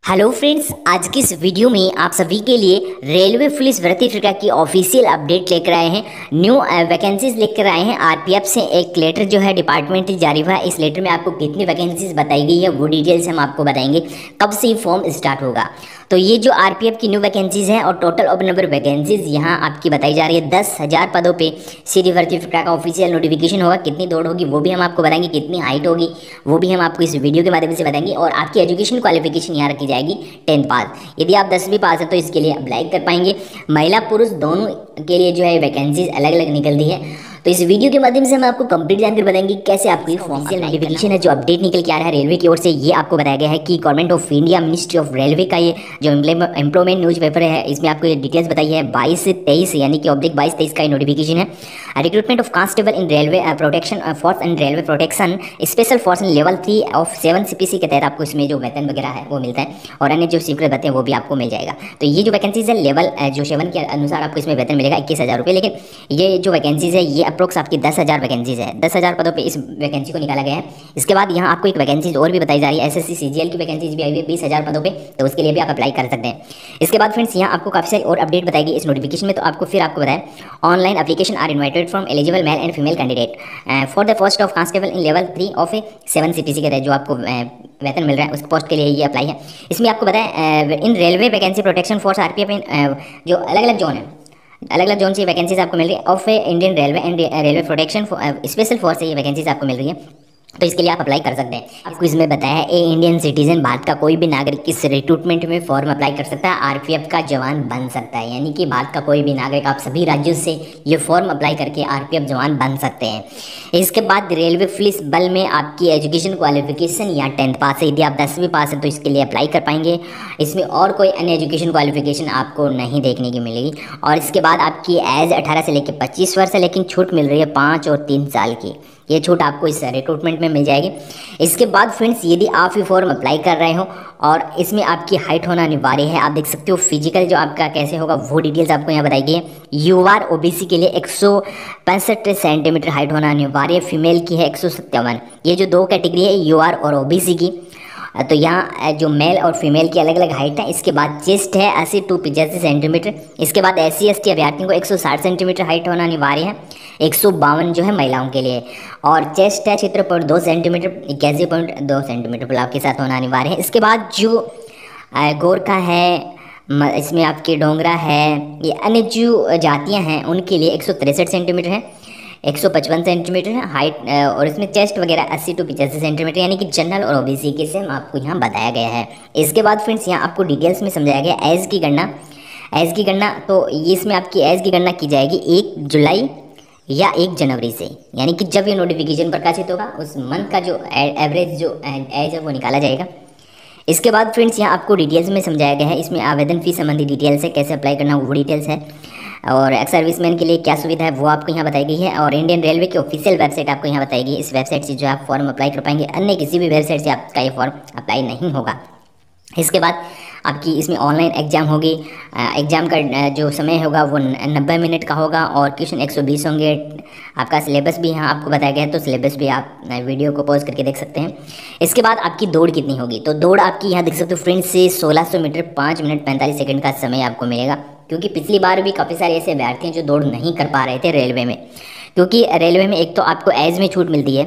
Hello friends, आज की इस वीडियो में आप सभी के लिए रेलवे पुलिस भर्ती प्रक्रिया की ऑफिशियल अपडेट लेकर आए हैं। न्यू वैकेंसीज लेकर आए हैं। आरपीएफ से एक लेटर जो है डिपार्टमेंट जारी हुआ है। इस लेटर में आपको कितनी वैकेंसीज बताई गई है वो डिटेल्स हम आपको बताएंगे, कब से फॉर्म स्टार्ट होगा। तो ये जो आरपीएफ की न्यू वैकेंसीज हैं और टोटल ओपन नंबर वैकेंसीज यहाँ आपकी बताई जा रही है 10,000 पदों पे सीधी भर्ती प्रक्रिया का ऑफिशियल नोटिफिकेशन होगा। कितनी दौड़ होगी वो भी हम आपको बताएंगे, कितनी हाइट होगी वो भी हम आपको इस वीडियो के माध्यम से बताएंगे। और आपकी एजुकेशन क्वालिफिकेशन यहाँ रखी जाएगी 10th पास। यदि आप 10वीं पास हैं तो इसके लिए अप्लाई कर पाएंगे। महिला पुरुष दोनों के लिए जो है वैकेंसीज अलग अलग निकल दी है। तो इस वीडियो के माध्यम से हम आपको कंप्लीट जानकारी बताएंगे कैसे आपको ये ऑफिशियल नोटिफिकेशन है जो अपडेट निकल के आ रहा है रेलवे की ओर से। ये आपको बताया गया है कि government of India ministry of railway का ये जो एम्प्लॉयमेंट न्यूज़पेपर है इसमें आपको ये डिटेल्स बताई है 22 से 23 यानी कि ऑब्जेक्ट 22-23 का ये नोटिफिकेशन है। Recruitment of constable in railway protection force and railway protection special force in level 3 of 7 CPC के तहत आपको इसमें जो वेतन वगैरह है वो मिलता है और अन्य जो सीक्रेट बताते हैं वो भी आपको मिल जाएगा। तो ये जो वैकेंसीज है लेवल जो 7 के अनुसार आपको इसमें वेतन मिलेगा 21,000 रुपये। लेकिन ये जो वैकेंसीज है ये अप्रोक्स आपकी 10,000 वैकेंसीज है। 10,000 पदों पे इस वैकेंसी को निकाला गया है। इसके बाद यहाँ आपको एक वैकेंसीज और भी बताई जा रही है। एसएससी सीजीएल की वैकेंसीज भी आई हुई है 20,000 पदों पे, तो उसके लिए भी आप अप्लाई कर सकते हैं। इसके बाद फ्रेंड्स यहाँ आपको काफ़ी सारी और अपडेट बताएगी इस नोटिफिकेशन में। तो आपको बताएं online application are invited from eligible male and female candidate for the post of constable in level 3 of 7 CPC के तहत जो आपको वेतन मिल रहा है उस पोस्ट के लिए ये अप्लाई है। इसमें आपको बताएं in railway vacancy protection force RPF इन जो अलग अलग जोन है, अलग अलग जोन से वैकेंसीज आपको मिल रही है। Of Indian railway and railway protection special force से ये वैकेंसीज आपको मिल रही है, तो इसके लिए आप अप्लाई कर सकते हैं। आपको इसमें बताया है ए इंडियन सिटीजन भारत का कोई भी नागरिक इस रिक्रूटमेंट में फॉर्म अप्लाई कर सकता है, आरपीएफ का जवान बन सकता है। यानी कि भारत का कोई भी नागरिक आप सभी राज्यों से ये फॉर्म अप्लाई करके आरपीएफ जवान बन सकते हैं। इसके बाद रेलवे पुलिस बल में आपकी एजुकेशन क्वालिफिकेशन या 10th पास है। यदि आप 10वीं पास है तो इसके लिए अप्लाई कर पाएंगे। इसमें और कोई अन्य एजुकेशन क्वालिफिकेशन आपको नहीं देखने की मिलेगी। और इसके बाद आपकी एज 18 से लेकर 25 वर्ष है, लेकिन छूट मिल रही है 5 और 3 साल की। ये छूट आपको इस रिक्रूटमेंट में मिल जाएगी। इसके बाद फ्रेंड्स यदि आप ये फॉर्म अप्लाई कर रहे हो और इसमें आपकी हाइट होना अनिवार्य है, आप देख सकते हो फिजिकल जो आपका कैसे होगा वो डिटेल्स आपको यहाँ बताई गई है। यूआर ओबीसी के लिए 165 सेंटीमीटर हाइट होना अनिवार्य है, फीमेल की है 157। ये जो दो कैटेगरी है यूआर और ओबीसी की, तो यहाँ जो मेल और फीमेल की अलग अलग हाइट है। इसके बाद चेस्ट है 80 टू 85 सेंटीमीटर। इसके बाद SC ST अभ्यर्थियों को 160 सेंटीमीटर हाइट होना अनिवार्य है, 152 जो है महिलाओं के लिए। और चेस्ट है 76.2 सेंटीमीटर, 81.2 सेंटीमीटर पुलाव के साथ होना अनिवार्य है। इसके बाद जो गोरखा है, इसमें आपके डोंगरा है, ये अन्य जो जातियाँ हैं उनके लिए 163 सेंटीमीटर है, 155 सेंटीमीटर है हाइट। और इसमें चेस्ट वगैरह 80 टू 85 सेंटीमीटर, यानी कि जनरल और ओबीसी के से आपको यहाँ बताया गया है। इसके बाद फ्रेंड्स यहाँ आपको डिटेल्स में समझाया गया एज की गणना। तो इसमें आपकी एज की गणना की जाएगी 1 जुलाई या 1 जनवरी से, यानी कि जब ये नोटिफिकेशन प्रकाशित होगा उस मंथ का जो एवरेज जो एज है वो निकाला जाएगा। इसके बाद फ्रेंड्स यहाँ आपको डिटेल्स में समझाया गया है। इसमें आवेदन फीस संबंधी डिटेल्स है, कैसे अप्लाई करना वो डिटेल्स है। और एक्स सर्विसमैन के लिए क्या सुविधा है वो आपको यहाँ बताई गई है। और इंडियन रेलवे की ऑफिशियल वेबसाइट आपको यहाँ बताई गई है। इस वेबसाइट से जो आप फॉर्म अप्लाई कर पाएंगे, अन्य किसी भी वेबसाइट से आपका ये फॉर्म अप्लाई नहीं होगा। इसके बाद आपकी इसमें ऑनलाइन एग्जाम होगी। एग्जाम का जो समय होगा वो 90 मिनट का होगा और क्वेश्चन 120 होंगे। आपका सिलेबस भी यहाँ आपको बताया गया है, तो सिलेबस भी आप वीडियो को पॉज करके देख सकते हैं। इसके बाद आपकी दौड़ कितनी होगी, तो दौड़ आपकी यहाँ देख सकते हो फ्रेंड्स से 1600 मीटर 5 मिनट 45 सेकंड का समय आपको मिलेगा। क्योंकि पिछली बार भी काफ़ी सारे ऐसे अभ्यर्थी हैं जो दौड़ नहीं कर पा रहे थे रेलवे में, क्योंकि रेलवे में एक तो आपको एज में छूट मिलती है,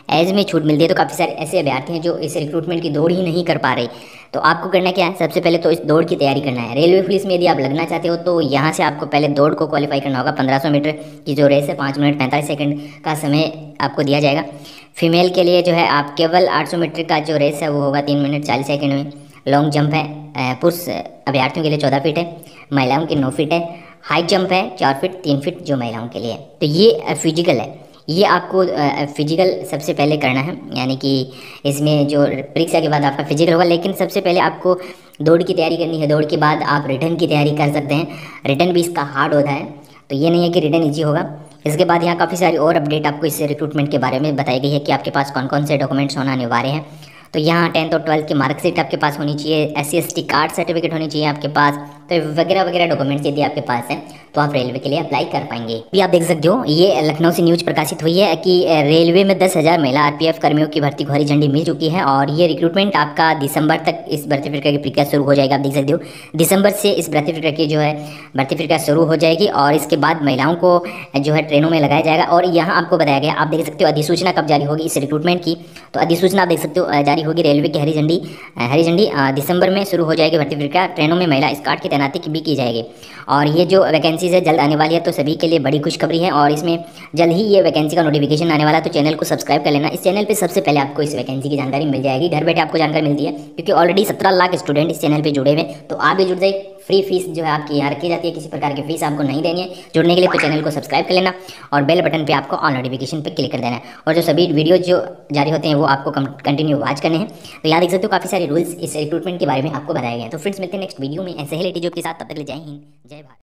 तो काफ़ी सारे ऐसे अभ्यर्थी हैं जो इस रिक्रूटमेंट की दौड़ ही नहीं कर पा रहे। तो आपको करना क्या है, सबसे पहले तो इस दौड़ की तैयारी करना है। रेलवे पुलिस में यदि आप लगना चाहते हो तो यहाँ से आपको पहले दौड़ को क्वालिफाई करना होगा। 1500 मीटर की जो रेस है 5 मिनट 45 सेकंड का समय आपको दिया जाएगा। फीमेल के लिए जो है आप केवल 800 मीटर का जो रेस है वो होगा 3 मिनट 40 सेकंड में। लॉन्ग जंप है पुरुष अभ्यर्थियों के लिए 14 फीट है, महिलाओं के 9 फीट है। हाई जंप है 4 फीट 3 फीट जो महिलाओं के लिए है। तो ये फिजिकल है, ये आपको फिजिकल सबसे पहले करना है, यानी कि इसमें जो परीक्षा के बाद आपका फिजिकल होगा। लेकिन सबसे पहले आपको दौड़ की तैयारी करनी है। दौड़ के बाद आप रिटर्न की तैयारी कर सकते हैं। रिटर्न भी इसका हार्ड होता है, तो ये नहीं है कि रिटर्न ईजी होगा। इसके बाद यहाँ काफ़ी सारी और अपडेट आपको इस रिक्रूटमेंट के बारे में बताई गई है कि आपके पास कौन कौन से डॉक्यूमेंट्स होना अनिवार्य है। तो यहाँ 10th और 12th की मार्कशीट आपके पास होनी चाहिए, SC ST कार्ड सर्टिफिकेट होनी चाहिए आपके पास, तो वगैरह वगैरह डॉक्यूमेंट्स यदि आपके पास हैं तो आप रेलवे के लिए अप्लाई कर पाएंगे। भी आप देख सकते हो ये लखनऊ से न्यूज प्रकाशित हुई है कि रेलवे में 10,000 महिला आरपीएफ कर्मियों की भर्ती को हरी झंडी मिल चुकी है और ये रिक्रूटमेंट आपका दिसंबर तक इस भर्ती प्रक्रिया की प्रक्रिया शुरू हो जाएगा। आप देख सकते हो दिसंबर से इस भर्ती प्रक्रिया की जो है भर्ती प्रक्रिया शुरू हो जाएगी और इसके बाद महिलाओं को जो है ट्रेनों में लगाया जाएगा। और यहाँ आपको बताया गया, आप देख सकते हो अधिसूचना कब जारी होगी इस रिक्रूटमेंट की, तो अधिसूचना आप देख सकते हो जारी होगी रेलवे की हरी झंडी दिसंबर में शुरू हो जाएगी भर्ती प्रक्रिया। ट्रेनों में महिला स्कॉट की तैनाती भी की जाएगी और ये जो वैकेंसीज है जल्द आने वाली है, तो सभी के लिए बड़ी खुशखबरी है और इसमें जल्द ही ये वैकेंसी का नोटिफिकेशन आने वाला है। तो चैनल को सब्सक्राइब कर लेना, इस चैनल पे सबसे पहले आपको इस वैकेंसी की जानकारी मिल जाएगी, घर बैठे आपको जानकारी मिलती है क्योंकि ऑलरेडी 17 लाख स्टूडेंट इस चैनल पे जुड़े हुए, तो आप भी जुड़ जाए। फ्री फीस जो है आपकी यहाँ रखी जाती है, किसी प्रकार की फीस आपको नहीं देनी है। जुड़ने के लिए तो चैनल को सब्सक्राइब कर लेना और बेल बटन पे आपको ऑल नोटिफिकेशन पे क्लिक कर देना है और जो सभी वीडियो जो जारी होते हैं वो आपको कंटिन्यू वॉच करने हैं। तो यहाँ देख सकते हो काफ़ी सारे रूल्स इस रिक्रूटमेंट के बारे में आपको बताए गए हैं। तो फ्रेंड्स मिलते हैं नेक्स्ट वीडियो में ऐसे ही लेटेस्ट जॉब के साथ, तब तक ले जय हिंद जय भारत।